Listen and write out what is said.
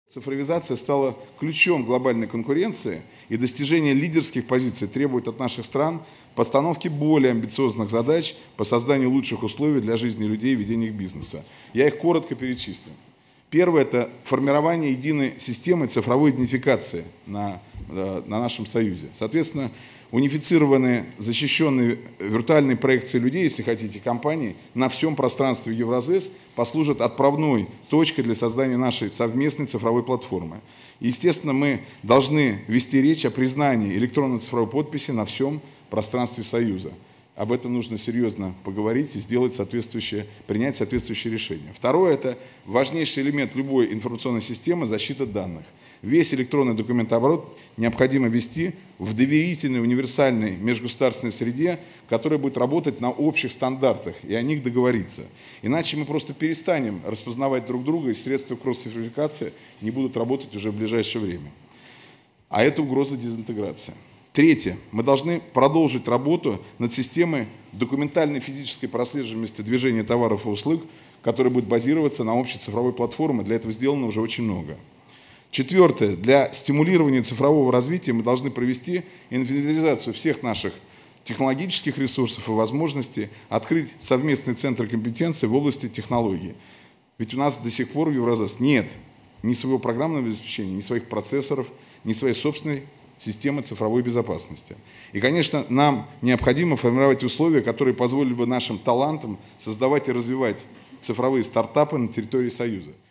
Цифровизация стала ключом глобальной конкуренции, и достижение лидерских позиций требует от наших стран постановки более амбициозных задач по созданию лучших условий для жизни людей и ведения их бизнеса. Я их коротко перечислю. Первое – это формирование единой системы цифровой идентификации на нашем Союзе. Соответственно, унифицированные, защищенные виртуальные проекции людей, если хотите, компаний на всем пространстве Евразес послужат отправной точкой для создания нашей совместной цифровой платформы. Естественно, мы должны вести речь о признании электронной цифровой подписи на всем пространстве Союза. Об этом нужно серьезно поговорить и принять соответствующее решение. Второе – это важнейший элемент любой информационной системы – защита данных. Весь электронный документооборот необходимо вести в доверительной, универсальной межгосударственной среде, которая будет работать на общих стандартах и о них договориться. Иначе мы просто перестанем распознавать друг друга, и средства кросс-цифровизации не будут работать уже в ближайшее время. А это угроза дезинтеграции. Третье. Мы должны продолжить работу над системой документальной физической прослеживаемости движения товаров и услуг, которая будет базироваться на общей цифровой платформе. Для этого сделано уже очень много. Четвертое. Для стимулирования цифрового развития мы должны провести инвентаризацию всех наших технологических ресурсов и возможностей, открыть совместные центры компетенции в области технологий. Ведь у нас до сих пор в Евразес нет ни своего программного обеспечения, ни своих процессоров, ни своей собственной системы цифровой безопасности. И, конечно, нам необходимо формировать условия, которые позволили бы нашим талантам создавать и развивать цифровые стартапы на территории Союза.